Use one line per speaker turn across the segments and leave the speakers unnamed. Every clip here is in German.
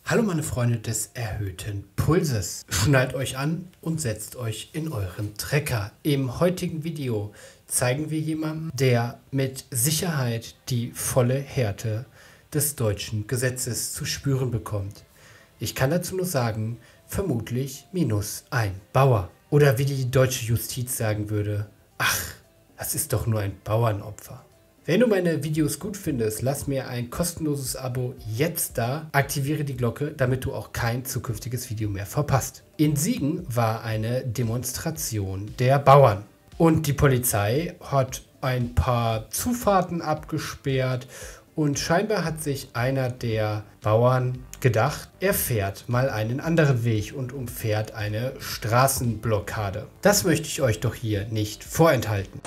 Hallo meine Freunde des erhöhten Pulses. Schnallt euch an und setzt euch in euren Trecker. Im heutigen Video zeigen wir jemanden, der mit Sicherheit die volle Härte des deutschen Gesetzes zu spüren bekommt. Ich kann dazu nur sagen, vermutlich minus ein Bauer. Oder wie die deutsche Justiz sagen würde, ach, das ist doch nur ein Bauernopfer. Wenn du meine Videos gut findest, lass mir ein kostenloses Abo jetzt da, aktiviere die Glocke, damit du auch kein zukünftiges Video mehr verpasst. In Siegen war eine Demonstration der Bauern und die Polizei hat ein paar Zufahrten abgesperrt und scheinbar hat sich einer der Bauern gedacht, er fährt mal einen anderen Weg und umfährt eine Straßenblockade. Das möchte ich euch doch hier nicht vorenthalten.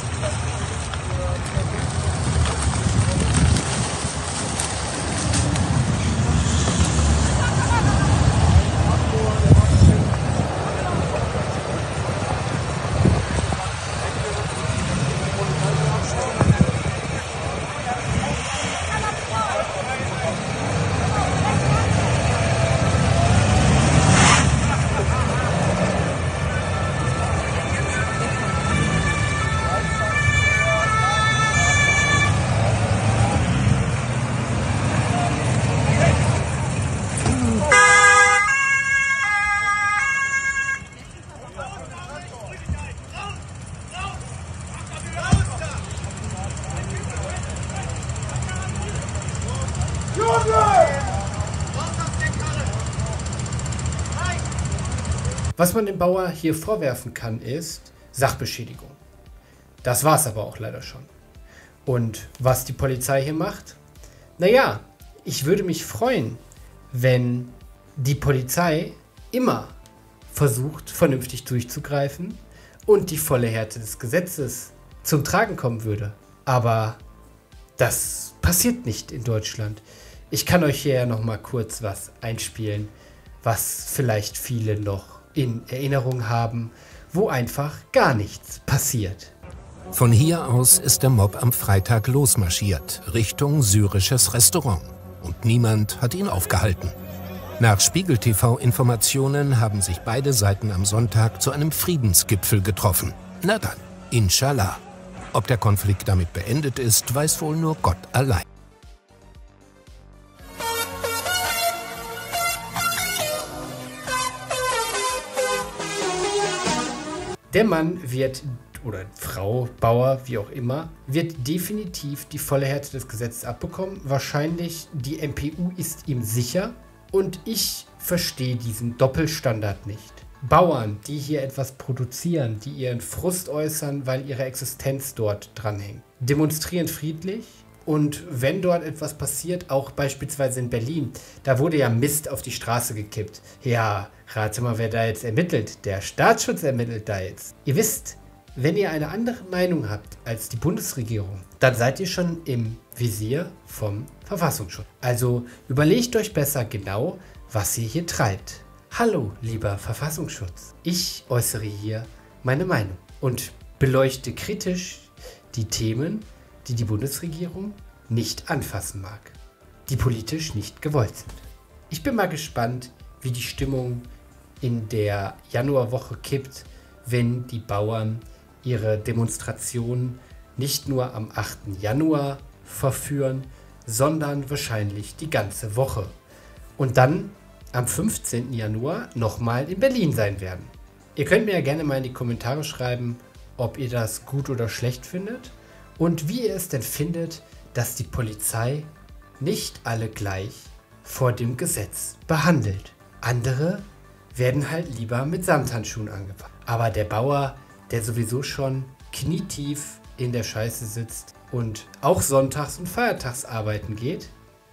Was man dem Bauer hier vorwerfen kann, ist Sachbeschädigung. Das war es aber auch leider schon. Und was die Polizei hier macht? Naja, ich würde mich freuen, wenn die Polizei immer versucht, vernünftig durchzugreifen und die volle Härte des Gesetzes zum Tragen kommen würde. Aber das passiert nicht in Deutschland. Ich kann euch hier ja noch mal kurz was einspielen, was vielleicht viele noch in Erinnerung haben, wo einfach gar nichts passiert.
Von hier aus ist der Mob am Freitag losmarschiert, Richtung syrisches Restaurant. Und niemand hat ihn aufgehalten. Nach Spiegel TV-Informationen haben sich beide Seiten am Sonntag zu einem Friedensgipfel getroffen. Na dann, Inshallah. Ob der Konflikt damit beendet ist, weiß wohl nur Gott allein.
Der Mann wird, oder Frau, Bauer, wie auch immer, wird definitiv die volle Härte des Gesetzes abbekommen. Wahrscheinlich die MPU ist ihm sicher und ich verstehe diesen Doppelstandard nicht. Bauern, die hier etwas produzieren, die ihren Frust äußern, weil ihre Existenz dort dranhängt, demonstrieren friedlich. Und wenn dort etwas passiert, auch beispielsweise in Berlin, da wurde ja Mist auf die Straße gekippt. Ja, rate mal, wer da jetzt ermittelt. Der Staatsschutz ermittelt da jetzt. Ihr wisst, wenn ihr eine andere Meinung habt als die Bundesregierung, dann seid ihr schon im Visier vom Verfassungsschutz. Also überlegt euch besser genau, was ihr hier treibt. Hallo, lieber Verfassungsschutz. Ich äußere hier meine Meinung und beleuchte kritisch die Themen, die die Bundesregierung nicht anfassen mag, die politisch nicht gewollt sind. Ich bin mal gespannt, wie die Stimmung in der Januarwoche kippt, wenn die Bauern ihre Demonstrationen nicht nur am 8. Januar verführen, sondern wahrscheinlich die ganze Woche. Und dann am 15. Januar nochmal in Berlin sein werden. Ihr könnt mir ja gerne mal in die Kommentare schreiben, ob ihr das gut oder schlecht findet. Und wie ihr es denn findet, dass die Polizei nicht alle gleich vor dem Gesetz behandelt. Andere werden halt lieber mit Samthandschuhen angepackt. Aber der Bauer, der sowieso schon knietief in der Scheiße sitzt und auch sonntags und feiertags arbeiten geht,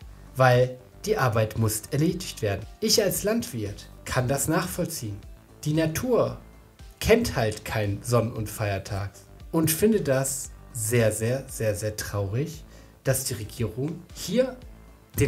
weil die Arbeit muss erledigt werden. Ich als Landwirt kann das nachvollziehen. Die Natur kennt halt keinen Sonn- und Feiertag und finde das sehr, sehr, sehr, sehr traurig, dass die Regierung hier den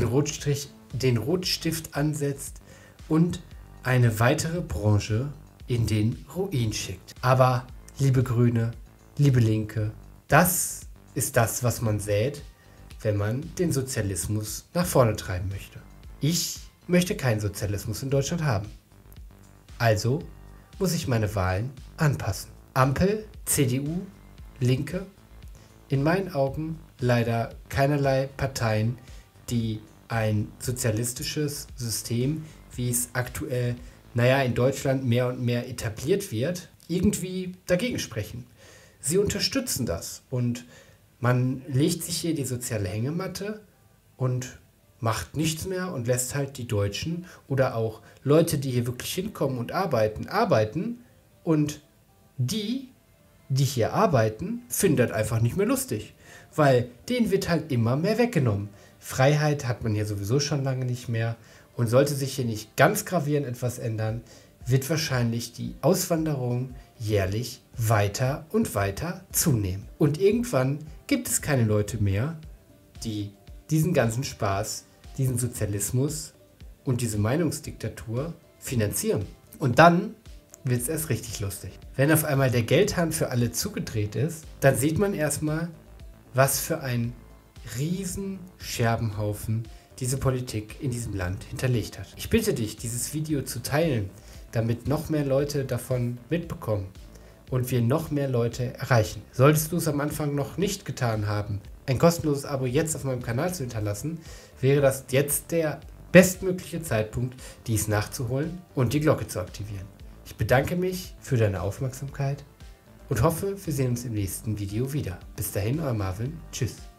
Rotstift ansetzt und eine weitere Branche in den Ruin schickt. Aber, liebe Grüne, liebe Linke, das ist das, was man sät, wenn man den Sozialismus nach vorne treiben möchte. Ich möchte keinen Sozialismus in Deutschland haben. Also muss ich meine Wahlen anpassen. Ampel, CDU, Linke, in meinen Augen leider keinerlei Parteien, die ein sozialistisches System, wie es aktuell, in Deutschland mehr und mehr etabliert wird, irgendwie dagegen sprechen. Sie unterstützen das und man legt sich hier die soziale Hängematte und macht nichts mehr und lässt halt die Deutschen oder auch Leute, die hier wirklich hinkommen und arbeiten und die hier arbeiten, finden das einfach nicht mehr lustig, weil denen wird halt immer mehr weggenommen. Freiheit hat man hier sowieso schon lange nicht mehr und sollte sich hier nicht ganz gravierend etwas ändern, wird wahrscheinlich die Auswanderung jährlich weiter und weiter zunehmen. Und irgendwann gibt es keine Leute mehr, die diesen ganzen Spaß, diesen Sozialismus und diese Meinungsdiktatur finanzieren. Und dann wird es erst richtig lustig. Wenn auf einmal der Geldhahn für alle zugedreht ist, dann sieht man erstmal, was für ein riesen Scherbenhaufen diese Politik in diesem Land hinterlegt hat. Ich bitte dich, dieses Video zu teilen, damit noch mehr Leute davon mitbekommen und wir noch mehr Leute erreichen. Solltest du es am Anfang noch nicht getan haben, ein kostenloses Abo jetzt auf meinem Kanal zu hinterlassen, wäre das jetzt der bestmögliche Zeitpunkt, dies nachzuholen und die Glocke zu aktivieren. Ich bedanke mich für deine Aufmerksamkeit und hoffe, wir sehen uns im nächsten Video wieder. Bis dahin, euer Marvin. Tschüss.